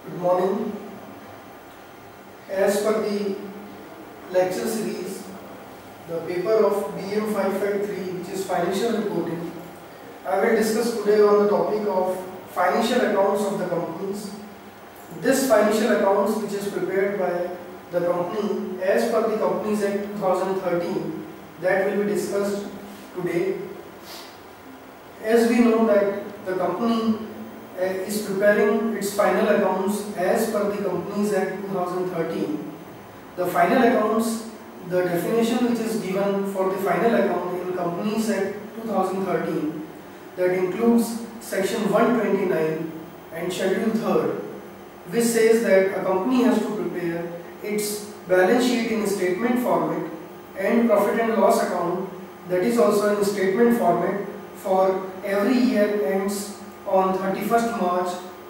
Good morning. As per the lecture series, the paper of BM 553, which is financial reporting, I will discuss today on the topic of financial accounts of the companies. This financial accounts which is prepared by the company as per the Companies Act 2013, that will be discussed today. As we know that the company is preparing its final accounts as per the Companies Act 2013. The final accounts, the definition which is given for the final account in Companies Act 2013, that includes section 129 and schedule 3rd, which says that a company has to prepare its balance sheet in statement format and profit and loss account, that is also in statement format, for every year ends on 31st March.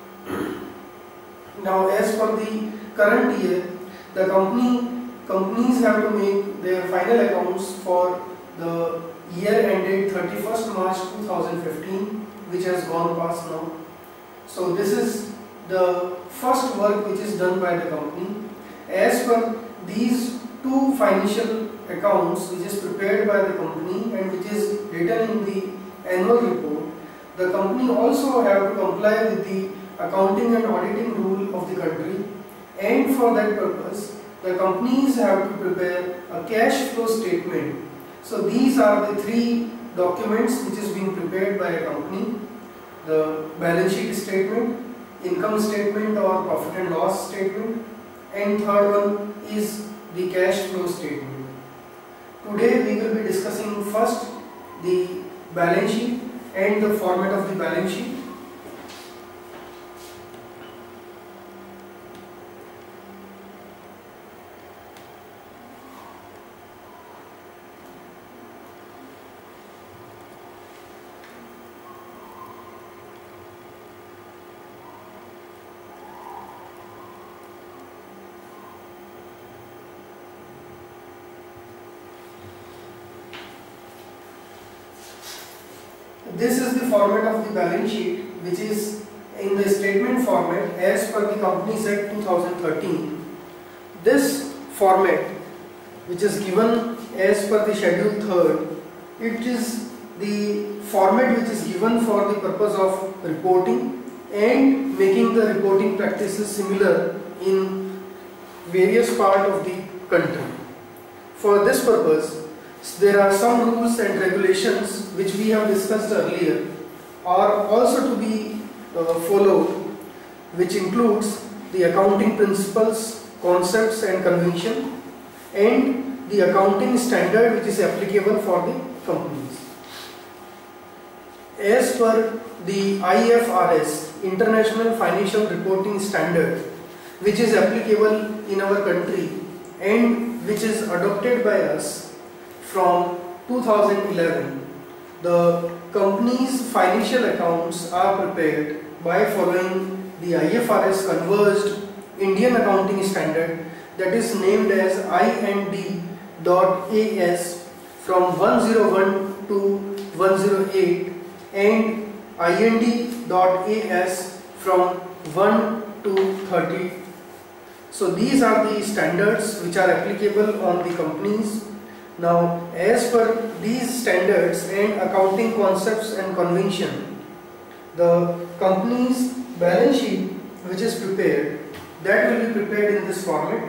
Now, as per the current year, the companies have to make their final accounts for the year ended 31st March 2015, which has gone past now. So this is the first work which is done by the company. As per these two financial accounts which is prepared by the company and which is written in the annual report, the company also have to comply with the accounting and auditing rule of the country, and for that purpose the companies have to prepare a cash flow statement. So these are the three documents which is being prepared by a company: the balance sheet statement, income statement or profit and loss statement, and third one is the cash flow statement. Today we will be discussing first the balance sheet and the format of the balance sheet. This is the format of the balance sheet, which is in the statement format as per the Companies Act 2013. This format, which is given as per the schedule 3rd, it is the format which is given for the purpose of reporting and making the reporting practices similar in various parts of the country. For this purpose, there are some rules and regulations which we have discussed earlier are also to be followed, which includes the accounting principles, concepts and convention, and the accounting standard which is applicable for the companies. As per the IFRS, International Financial Reporting Standard, which is applicable in our country and which is adopted by us from 2011, the company's financial accounts are prepared by following the IFRS converged Indian accounting standard, that is named as IND.AS from 101 to 108 and IND.AS from 1 to 30. So these are the standards which are applicable on the companies. Now, as per these standards and accounting concepts and convention, the company's balance sheet which is prepared, that will be prepared in this format.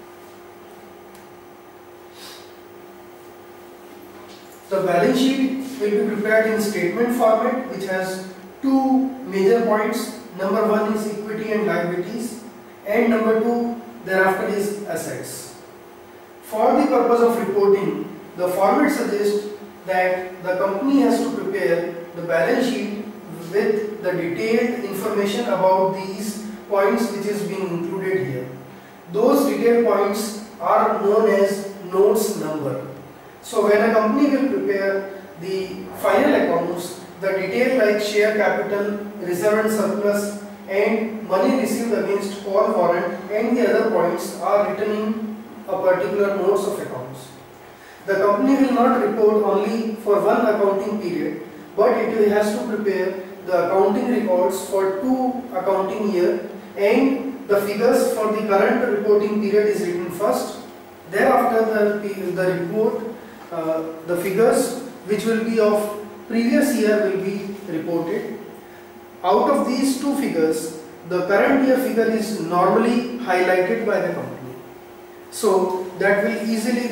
The balance sheet will be prepared in statement format, which has two major points. Number one is equity and liabilities, and number two thereafter is assets. For the purpose of reporting, the format suggests that the company has to prepare the balance sheet with the detailed information about these points which is being included here. Those detailed points are known as notes number. So when a company will prepare the final accounts, the detail like share capital, reserve and surplus, and money received against call warrant and the other points are written in a particular notes of accounts. The company will not report only for one accounting period, but it has to prepare the accounting records for 2 accounting year and the figures for the current reporting period is written first. Thereafter the report, the figures which will be of previous year will be reported. Out of these two figures, the current year figure is normally highlighted by the company. So that will easily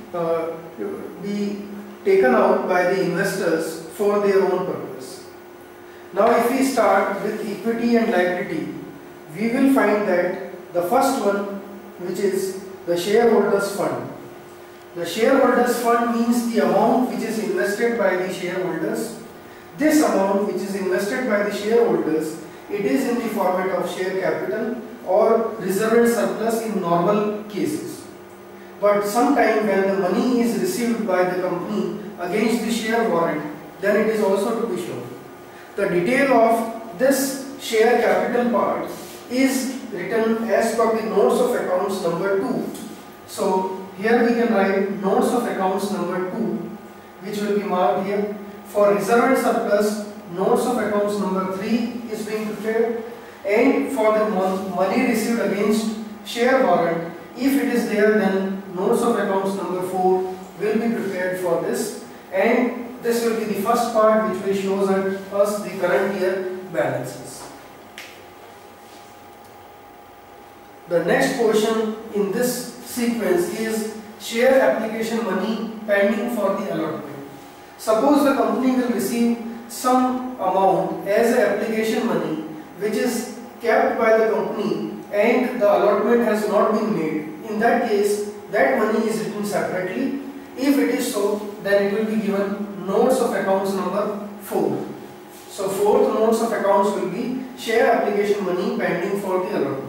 be taken out by the investors for their own purpose. Now if we start with equity and liability, we will find that the first one, which is the shareholders fund. The shareholders fund means the amount which is invested by the shareholders. This amount which is invested by the shareholders, it is in the format of share capital or reserve and surplus in normal cases. But sometime when the money is received by the company against the share warrant, then it is also to be shown. The detail of this share capital part is written as per the notes of accounts number 2. So here we can write notes of accounts number 2, which will be marked here. For reserve and surplus, notes of accounts number 3 is being prepared, and for the money received against share warrant, if it is there, then notes of accounts number 4 will be prepared for this, and this will be the first part which will show us the current year balances. The next portion in this sequence is share application money pending for the allotment. Suppose the company will receive some amount as application money which is kept by the company and the allotment has not been made. In that case, that money is written separately. If it is so, then it will be given notes of accounts number 4. So fourth notes of accounts will be share application money pending for the allotment.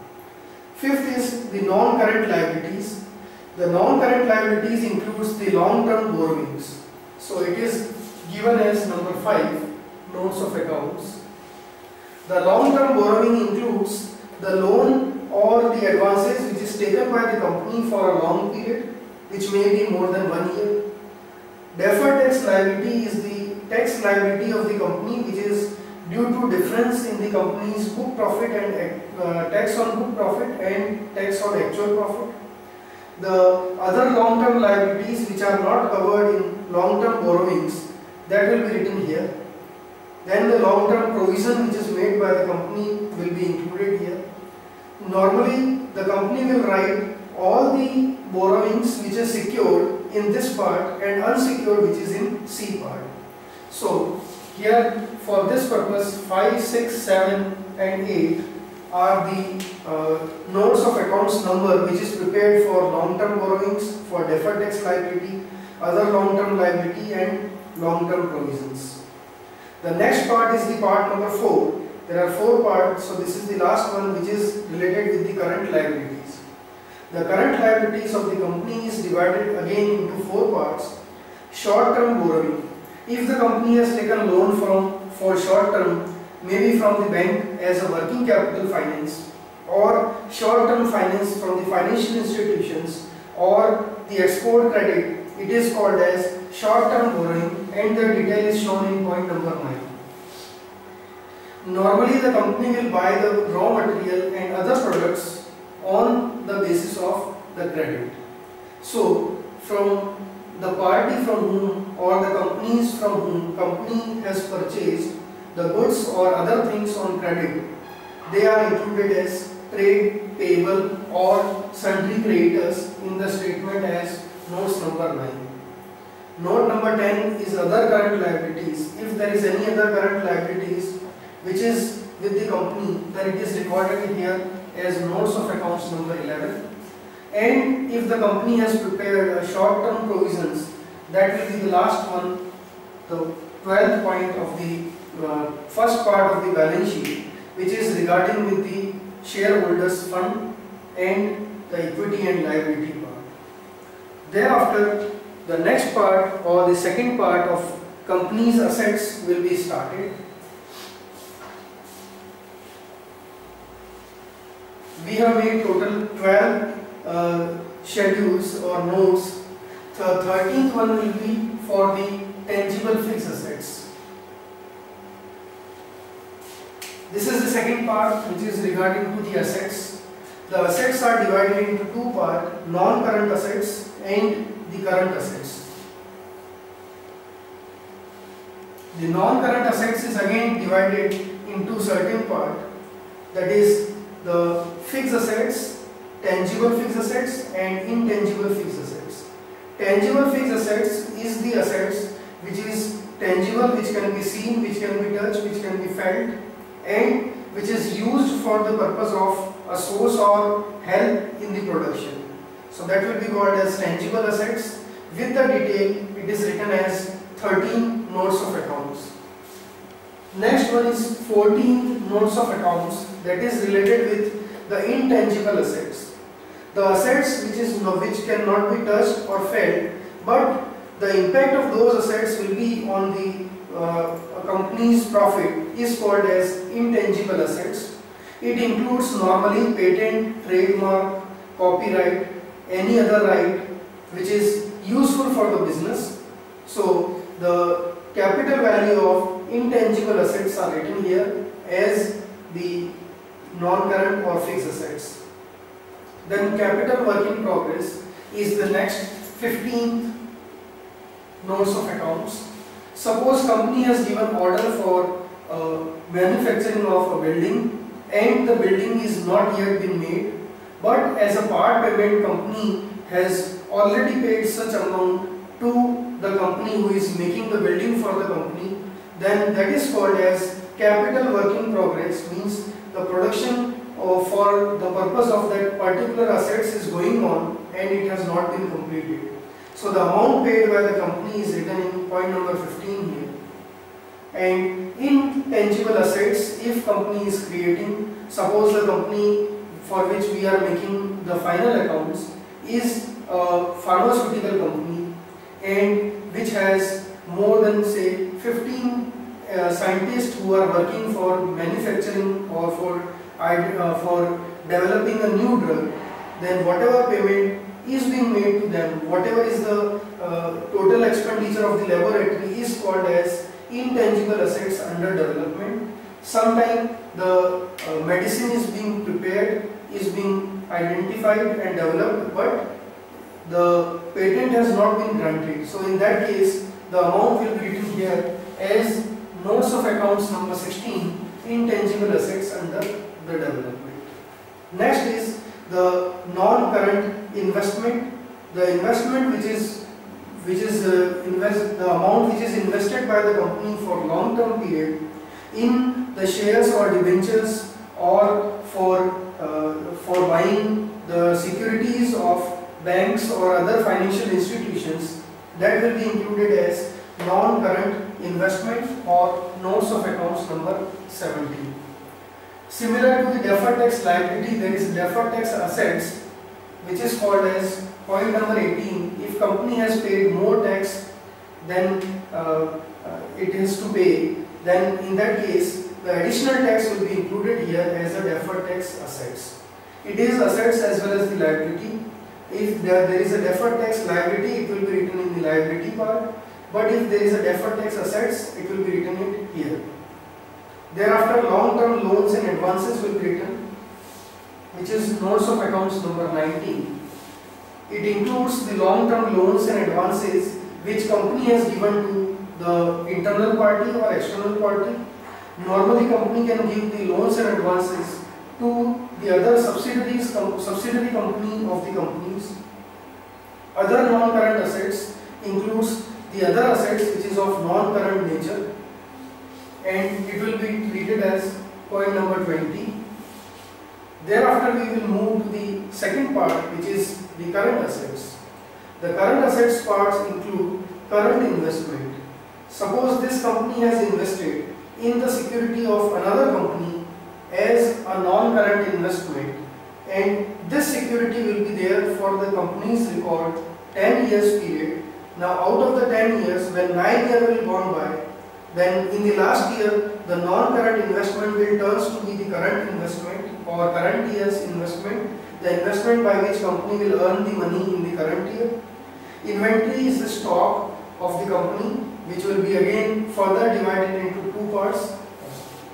Fifth is the non-current liabilities. The non-current liabilities includes the long-term borrowings. So it is given as number 5, notes of accounts. The long-term borrowing includes the loan or the advances which is taken by the company for a long period, which may be more than 1 year. Deferred tax liability is the tax liability of the company which is due to difference in the company's book profit and tax on book profit and tax on actual profit. The other long-term liabilities which are not covered in long-term borrowings, that will be written here. Then the long-term provision which is made by the company will be included here. Normally the company will write all the borrowings which is secured in this part and unsecured which is in C part. So here for this purpose 5, 6, 7 and 8 are the notes of accounts number which is prepared for long-term borrowings, for deferred tax liability, other long-term liability and long-term provisions. The next part is the part number 4. There are 4 parts, so this is the last one which is related with the current liabilities. The current liabilities of the company is divided again into 4 parts. Short-term borrowing. If the company has taken loan for short-term, maybe from the bank as a working capital finance, or short-term finance from the financial institutions, or the export credit, it is called as short-term borrowing, and the detail is shown in point number 9. Normally the company will buy the raw material and other products on the basis of the credit. So from the party from whom or the companies from whom company has purchased the goods or other things on credit, they are included as trade payable or sundry creditors in the statement as notes number 9. Note number 10 is other current liabilities. If there is any other current liabilities which is with the company, then it is recorded here as notes of accounts number 11. And if the company has prepared a short-term provisions, that will be the last one, the 12th point of the first part of the balance sheet, which is regarding with the shareholders fund and the equity and liability part. Thereafter, the next part or the second part of company's assets will be started. We have made total 12 schedules or notes. The 13th one will be for the tangible fixed assets. This is the second part, which is regarding to the assets. The assets are divided into two parts, non-current assets and the current assets. The non-current assets is again divided into certain part, that is the fixed assets, tangible fixed assets and intangible fixed assets. Tangible fixed assets is the assets which is tangible, which can be seen, which can be touched, which can be felt, and which is used for the purpose of a source or help in the production. So that will be called as tangible assets. With the detail, it is written as 13 notes of accounts. Next one is 14 notes of accounts, that is related with the intangible assets. The assets which cannot be touched or felt, but the impact of those assets will be on the company's profit, is called as intangible assets. It includes normally patent, trademark, copyright, any other right which is useful for the business. So the capital value of intangible assets are written here as the non-current or fixed assets. Then capital work in progress is the next 15th notes of accounts. Suppose company has given order for manufacturing of a building and the building is not yet been made, but as a part payment company has already paid such amount to the company who is making the building for the company, then that is called as capital work in progress, means the production for the purpose of that particular assets is going on and it has not been completed. So the amount paid by the company is written in point number 15 here. And intangible assets, if company is creating, suppose the company for which we are making the final accounts is a pharmaceutical company and which has more than say 15 scientists who are working for manufacturing or for developing a new drug, then whatever payment is being made to them, whatever is the total expenditure of the laboratory, is called as intangible assets under development. Sometimes the medicine is being prepared, is being identified and developed, but the patent has not been granted. So in that case, the amount will be written here as notes of accounts number 16, intangible assets under the development. Next is the non-current investment. The investment the amount which is invested by the company for long-term period in the shares or debentures or for buying the securities of banks or other financial institutions, that will be included as non-current investment or notes of accounts number 17. Similar to the deferred tax liability, there is deferred tax assets which is called as point number 18. If company has paid more tax than it has to pay, then in that case the additional tax will be included here as a deferred tax assets. It is assets as well as the liability. If there is a deferred tax liability, it will be written in the liability part, but if there is a deferred tax assets, it will be written in here. Thereafter, long-term loans and advances will be written, which is notes of accounts number 19. It includes the long-term loans and advances which company has given to the internal party or external party. Normally, company can give the loans and advances to the other subsidiary company of the companies. Other non-current assets includes the other assets which is of non-current nature, and it will be treated as point number 20. Thereafter we will move to the second part, which is the current assets. The current assets parts include current investment. Suppose this company has invested in the security of another company as a non-current investment, and this security will be there for the company's record 10 years period. Now out of the 10 years, when 9 years will gone by, then in the last year the non-current investment will turn to be the current investment or current year's investment, the investment by which company will earn the money in the current year. Inventory is the stock of the company, which will be again further divided into two parts.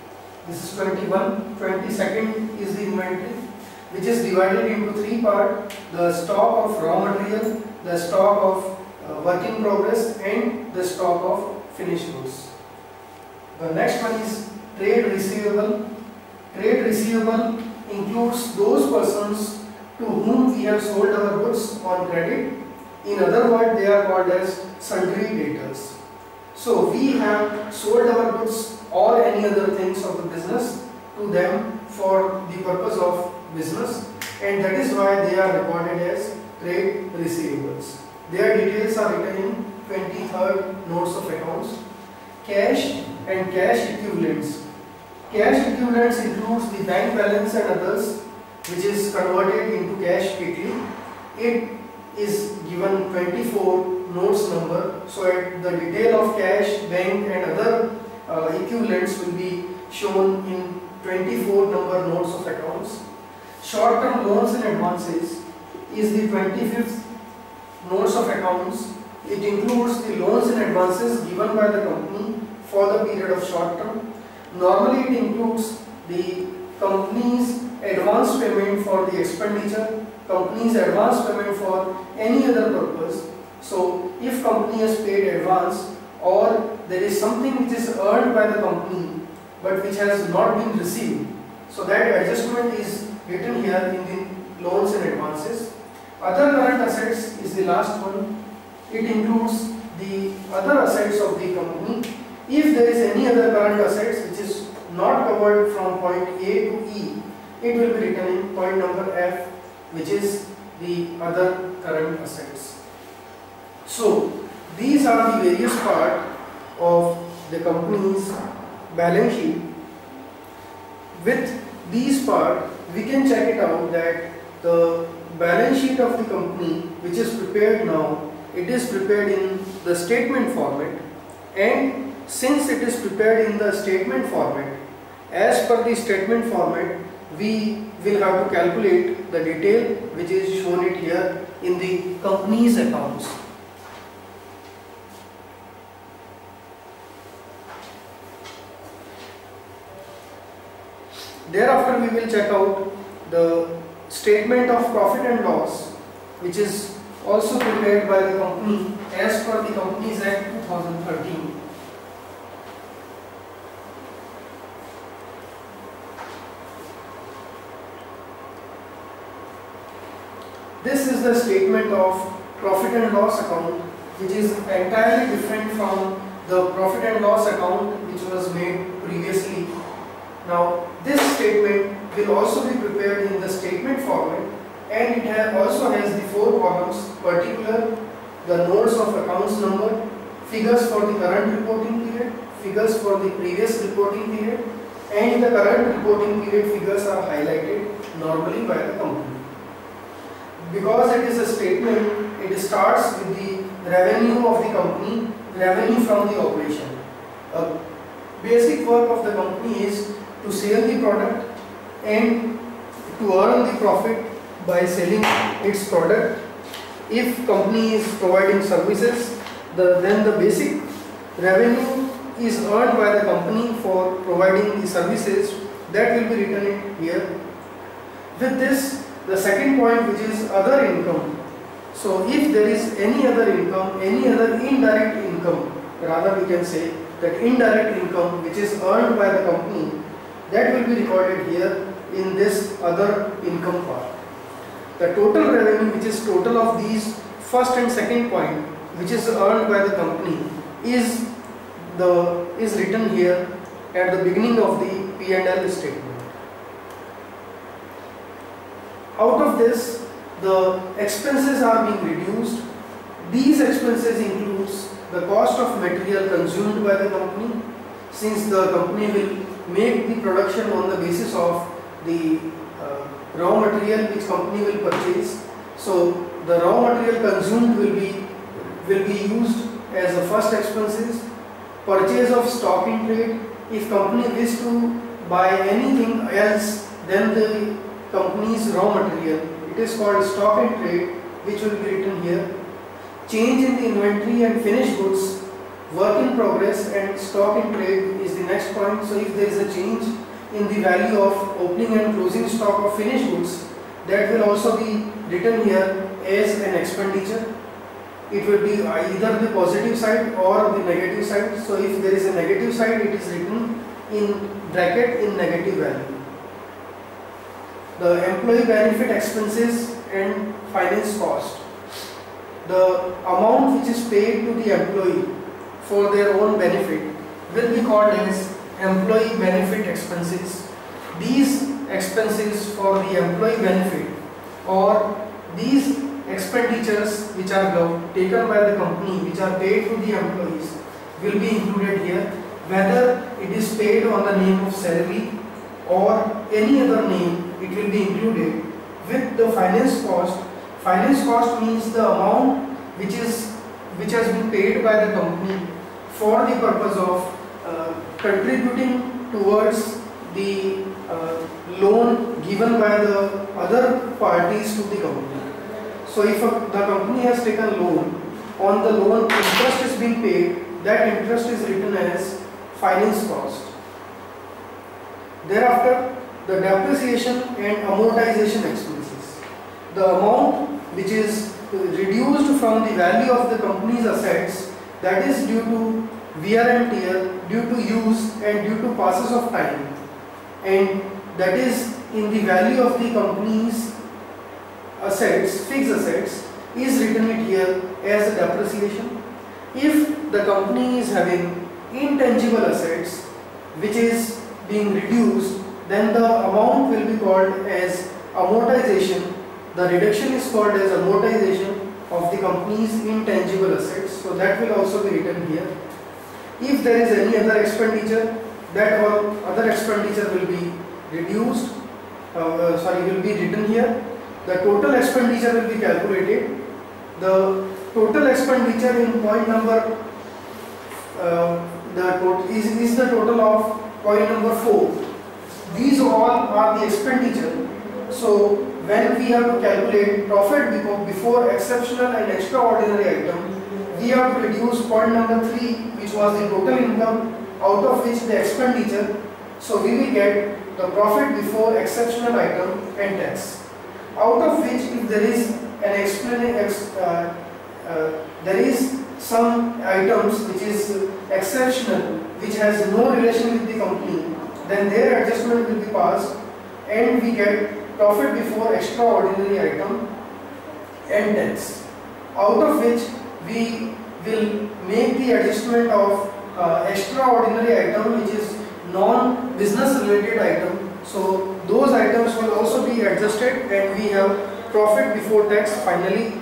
This is 21. 22nd is the inventory, which is divided into three parts: the stock of raw material, the stock of work in progress, and the stock of finished goods. The next one is trade receivable. Trade receivable includes those persons to whom we have sold our goods on credit. In other words, they are called as sundry debtors. So we have sold our goods or any other things of the business to them for the purpose of business, and that is why they are recorded as trade receivables. Their details are written in 23rd notes of accounts. Cash and cash equivalents. Cash equivalents includes the bank balance and others, which is converted into cash quickly. It is given 24 notes number, so the detail of cash, bank and other equivalents will be shown in 24 number notes of accounts. Short-term loans and advances is the 25th notes of accounts. It includes the loans and advances given by the company for the period of short term. Normally it includes the company's advance payment for the expenditure, company's advance payment for any other purpose. So if company has paid advance, or there is something which is earned by the company but which has not been received, so that adjustment is written here in the loans and advances. Other current assets is the last one. It includes the other assets of the company. If there is any other current assets which is not covered from point A to E, it will be written in point number F, which is the other current assets. So these are the various parts of the company's balance sheet. With these parts, we can check it out that the balance sheet of the company, which is prepared now, it is prepared in the statement format, and since it is prepared in the statement format, as per the statement format, we will have to calculate the detail which is shown it here in the company's accounts. Thereafter, we will check out the statement of profit and loss, which is also prepared by the company as per the Companies Act 2013. This is the statement of profit and loss account, which is entirely different from the profit and loss account which was made previously. Now, this statement will also be prepared in the statement format, and it also has the 4 columns: particular, the notes of accounts number, figures for the current reporting period, figures for the previous reporting period, and the current reporting period figures are highlighted normally by the company. Because it is a statement, it starts with the revenue of the company, revenue from the operation. A basic work of the company is to sell the product and to earn the profit by selling its product. If company is providing services, then the basic revenue is earned by the company for providing the services, that will be written in here. With this, the second point, which is other income. So if there is any other income, any other indirect income, rather we can say that indirect income which is earned by the company, that will be recorded here in this other income part. The total revenue, which is total of these first and second point, which is earned by the company, is written here at the beginning of the P&L statement. Out of this, the expenses are being reduced. These expenses includes the cost of material consumed by the company, since the company will make the production on the basis of the raw material which company will purchase. So the raw material consumed will be used as the first expenses. Purchase of stock in trade. If company wish to buy anything else than the company's raw material, it is called stock in trade, which will be written here. Change in the inventory and finished goods, work in progress and stock in trade is the next point. So if there is a change in the value of opening and closing stock of finished goods, that will also be written here as an expenditure. It will be either the positive side or the negative side. So if there is a negative side, it is written in bracket in negative value. The employee benefit expenses and finance cost. The amount which is paid to the employee for their own benefit will be called as employee benefit expenses. These expenses for the employee benefit or these expenditures which are taken by the company, which are paid to the employees, will be included here, whether it is paid on the name of salary or any other name, it will be included with the finance cost. Finance cost means the amount which has been paid by the company for the purpose of contributing towards the loan given by the other parties to the company. So if the company has taken loan, on the loan interest is being paid, that interest is written as finance cost. Thereafter, the depreciation and amortization expenses. The amount which is reduced from the value of the company's assets, that is due to wear and tear, due to use and due to passes of time, and that is in the value of the company's assets, fixed assets, is written it here as a depreciation. If the company is having intangible assets which is being reduced, then the amount will be called as amortization. The reduction is called as amortization of the company's intangible assets. So that will also be written here. If there is any other expenditure, that all other expenditure will be reduced, will be written here. The total expenditure will be calculated. The total expenditure in point number is the total of point number 4. These all are the expenditure. So when we have to calculate profit before exceptional and extraordinary item, we have to reduce point number 3, which was the total income, out of which the expenditure. So we will get the profit before exceptional item and tax. Out of which, if there is an there is some items which is exceptional, which has no relation with the company, then their adjustment will be passed and we get profit before extraordinary item and tax. Out of which we will make the adjustment of extraordinary item, which is non-business related item. So those items will also be adjusted and we have profit before tax finally.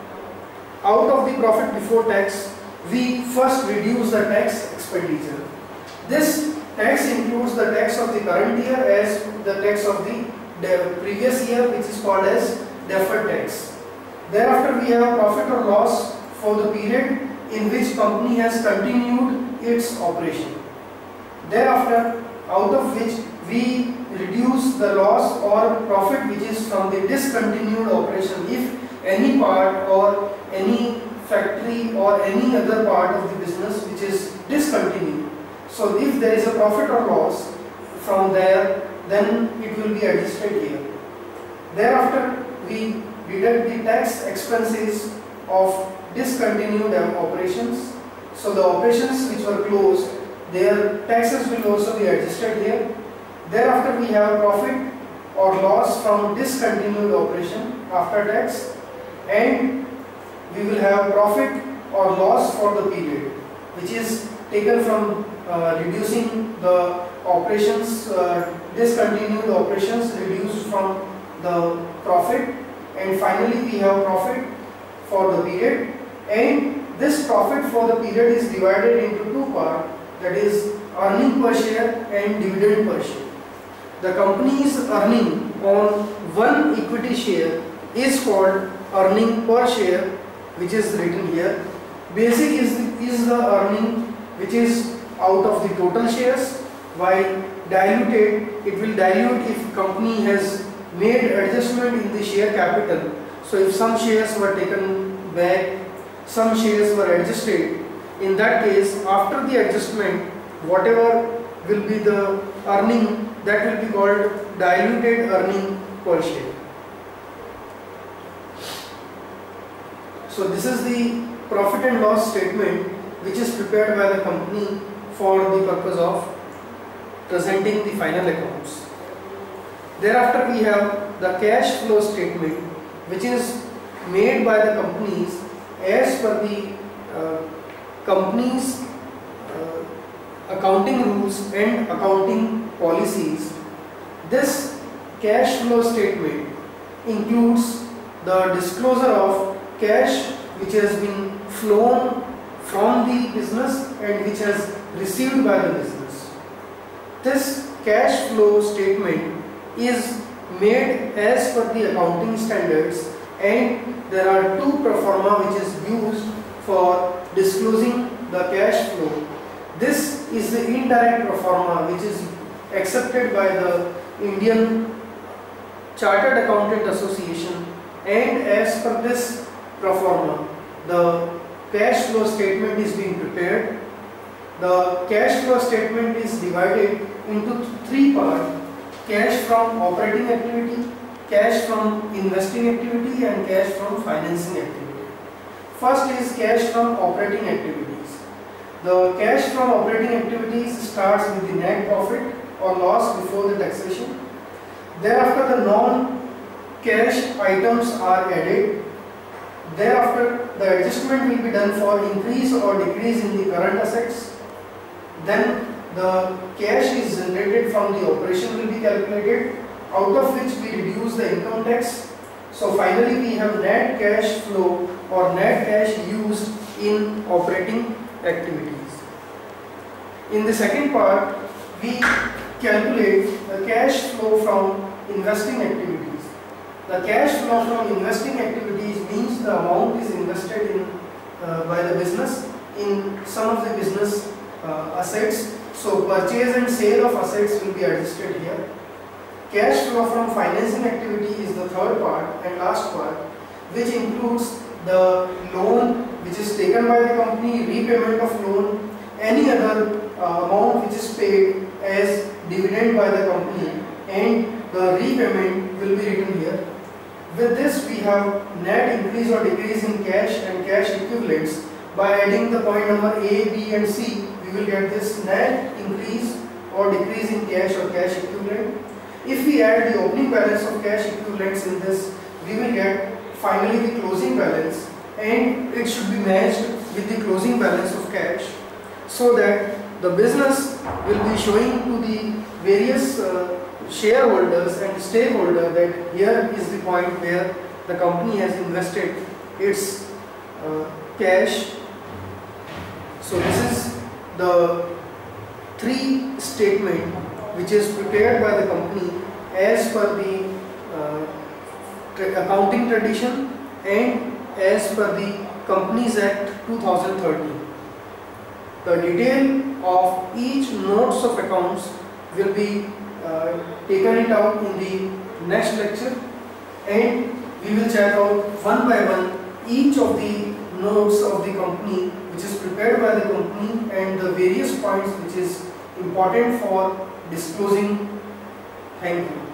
Out of the profit before tax, we first reduce the tax expenditure. This tax includes the tax of the current year as the tax of the previous year, which is called as deferred tax. Thereafter we have profit or loss for the period in which company has continued its operation. Thereafter, out of which we reduce the loss or profit which is from the discontinued operation. If any part or any factory or any other part of the business which is discontinued, so if there is a profit or loss from there, then it will be adjusted here. Thereafter we deduct the tax expenses of discontinued operations. So the operations which were closed, their taxes will also be adjusted here. Thereafter we have profit or loss from discontinued operation after tax, and we will have profit or loss for the period, which is taken from reducing the operations, discontinued operations reduced from the profit, and finally we have profit for the period, and this profit for the period is divided into two parts, that is earning per share and dividend per share. The company's earning on one equity share is called earning per share, which is written here. Basic is the earning which is out of the total shares, while diluted, it will dilute if company has made adjustment in the share capital. So if some shares were taken back, some shares were adjusted, in that case after the adjustment whatever will be the earning that will be called diluted earning per share. So this is the profit and loss statement which is prepared by the company for the purpose of presenting the final accounts. Thereafter we have the cash flow statement, which is made by the companies as per the company's accounting rules and accounting policies. This cash flow statement includes the disclosure of cash which has been flown from the business and which has received by the business. This cash flow statement is made as per the accounting standards, and there are two pro forma which is used for disclosing the cash flow. This is the indirect pro forma which is accepted by the Indian Chartered Accountant Association, and as per this pro forma the cash flow statement is being prepared. The cash flow statement is divided into three parts: cash from operating activity, cash from investing activity, and cash from financing activity. First is cash from operating activities. The cash from operating activities starts with the net profit or loss before the taxation. Thereafter the non-cash items are added. Thereafter the adjustment will be done for increase or decrease in the current assets. Then the cash is generated from the operation will be calculated, out of which we reduce the income tax. So finally we have net cash flow or net cash used in operating activities. In the second part we calculate the cash flow from investing activities. The cash flow from investing activities means the amount is invested in by the business in some of the business assets. So purchase and sale of assets will be adjusted here. Cash flow from financing activity is the third part and last part, which includes the loan which is taken by the company, repayment of loan, any other amount which is paid as dividend by the company, and the repayment will be written here. With this we have net increase or decrease in cash and cash equivalents. By adding the point number A, B and C, we will get this net increase or decrease in cash or cash equivalent. If we add the opening balance of cash equivalents in this, we will get finally the closing balance, and it should be matched with the closing balance of cash, so that the business will be showing to the various shareholders and stakeholders that here is the point where the company has invested its cash. So this is the three statement which is prepared by the company as per the accounting tradition and as per the Companies Act 2013. The detail of each notes of accounts will be taken it out in the next lecture, and we will check out one by one each of the notes of the company which is prepared by the company and the various points which is important for disclosing. Thank you.